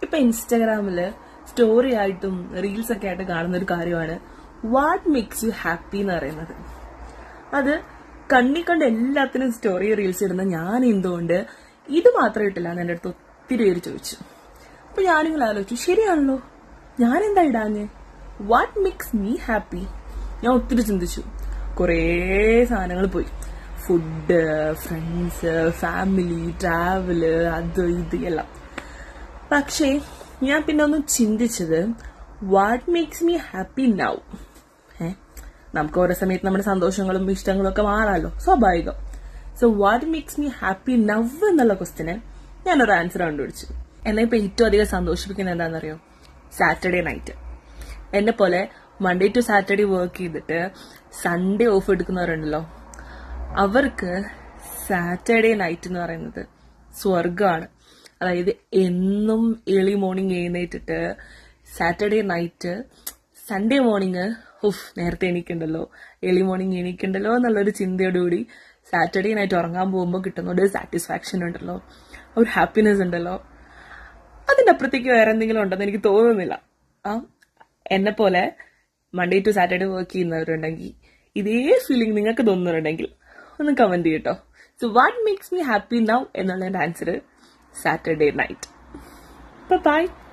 ഇപ്പൊ ഇൻസ്റ്റാഗ്രാമില് സ്റ്റോറി ആയിട്ടും റീൽസ് ഒക്കെ ആയിട്ട് കാണുന്ന ഒരു കാര്യമാണ് വാട്ട് മേക്സ് യു ഹാപ്പി എന്ന് പറയുന്നത്. അത് കണ്ണി കണ്ട് എല്ലാത്തിനും സ്റ്റോറി റീൽസ് ഇടുന്ന ഞാൻ എന്തുകൊണ്ട് ഇത് മാത്രം ഇട്ടില്ല എന്ന് എന്റെ അടുത്ത് ഒത്തിരി പേര് ചോദിച്ചു. അപ്പൊ ഞാനിങ്ങനെ ആലോചിച്ചു, ശരിയാണല്ലോ, ഞാൻ എന്താ ഇടാഞ്ഞ്? What makes me happy? ഞാൻ ഒത്തിരി ചിന്തിച്ചു. കുറേ സാധനങ്ങൾ പോയി. ഫുഡ്, ഫ്രണ്ട്സ്, ഫാമിലി, ട്രാവല്, അത് ഇത് എല്ലാം. പക്ഷേ ഞാൻ പിന്നെ ഒന്ന് ചിന്തിച്ചത്, what makes me happy now. നമുക്ക് ഓരോ സമയത്ത് നമ്മുടെ സന്തോഷങ്ങളും ഇഷ്ടങ്ങളും ഒക്കെ മാറാമല്ലോ, സ്വാഭാവികം. So what makes me happy now എന്നുള്ള ക്വസ്റ്റിന് ഞാനൊരു ആൻസർ കണ്ടുപിടിച്ചു. എന്നെ ഇപ്പൊ ഏറ്റവും അധികം സന്തോഷിപ്പിക്കുന്നത് എന്താണെന്നറിയോ? Saturday night. എന്നെ പോലെ മൺഡേ ടു സാറ്റർഡേ വർക്ക് ചെയ്തിട്ട് സൺഡേ ഓഫ് എടുക്കുന്നവരുണ്ടല്ലോ, അവർക്ക് സാറ്റർഡേ നൈറ്റ് എന്ന് പറയുന്നത് സ്വർഗമാണ്. അതായത് എന്നും ഏർലി മോർണിംഗ് എഴുന്നേറ്റിട്ട് സാറ്റർഡേ നൈറ്റ് സൺഡേ മോർണിംഗ് നേരത്തെ എണീക്കണ്ടല്ലോ, ഏർലി മോർണിംഗ് എണീക്കണ്ടല്ലോ എന്നുള്ളൊരു ചിന്തയോടുകൂടി സാറ്റർഡേ നൈറ്റ് ഉറങ്ങാൻ പോകുമ്പോൾ കിട്ടുന്ന ഒരു സാറ്റിസ്ഫാക്ഷൻ ഉണ്ടല്ലോ, ഒരു ഹാപ്പിനെസ് ഉണ്ടല്ലോ, അതിന്റെ അപ്പുറത്തേക്ക് വേറെ എന്തെങ്കിലും ഉണ്ടെന്ന് എനിക്ക് തോന്നുന്നില്ല. എന്നെ പോലെ മൺഡേ ടു സാറ്റർഡേ വർക്ക് ചെയ്യുന്നവരുണ്ടെങ്കിൽ ഇതേ ഫീലിംഗ് നിങ്ങൾക്ക് തോന്നുന്നുണ്ടെങ്കിൽ ഒന്ന് കമന്റ് ചെയ്യട്ടോ. So what makes me happy now എന്നുള്ള ആൻസർ സാറ്റർഡേ നൈറ്റ്. ബൈ.